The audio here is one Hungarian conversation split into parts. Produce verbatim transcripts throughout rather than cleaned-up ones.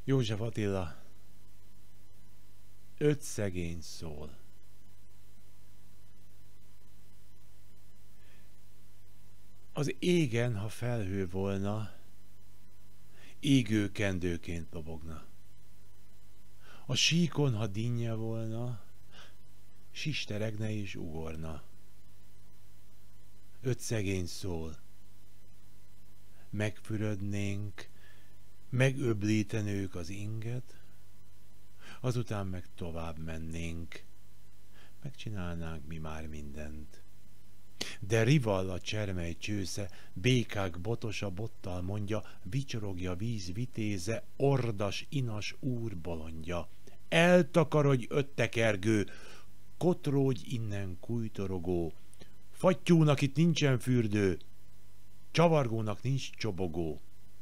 József Attila, öt szegény szól. Az égen, ha felhő volna, égő kendőként lobogna. A síkon, ha dinnye volna, sisteregne és ugorna. Öt szegény szól. Megfürödnénk, megöblítenők az inget, azután meg tovább mennénk, megcsinálnánk mi már mindent. De rival a csermely csősze, békák botosa bottal mondja, vicsorogja víz vitéze, ordas, inas úr bolondja. Eltakarodj, öttekergő, kotródj innen kújtorogó, fattyúnak itt nincsen fürdő, csavargónak nincs csobogó.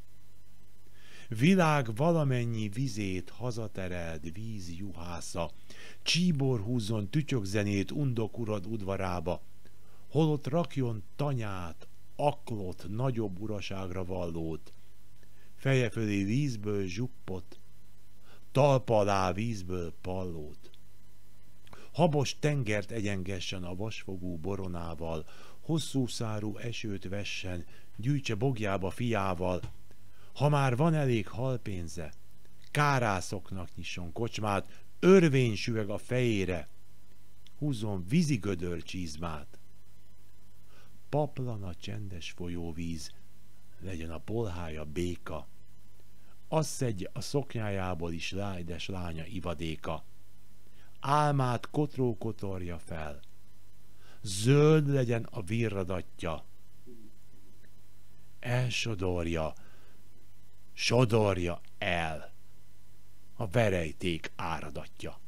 Világ valamennyi vizét hazatereld víz juhásza, csíbor húzzon tütyökzenét undok urad udvarába, holott rakjon tanyát, aklot, nagyobb uraságra vallót, feje fölé vízből zsuppot, talpa alá vízből pallót. Habos tengert egyengessen a vasfogú boronával, hosszú szárú esőt vessen, gyűjtse bogjába fiával. Ha már van elég halpénze, kárászoknak nyisson kocsmát, örvény süveg a fejére, húzzon vízigödör csizmát. Paplan a csendes folyóvíz, legyen a bolhája béka, azt szedje a szoknyájából is lájdes lánya ivadéka. Álmát kotró kotorja fel, zöld legyen a virradatja, elsodorja, sodorja el a verejték áradatja.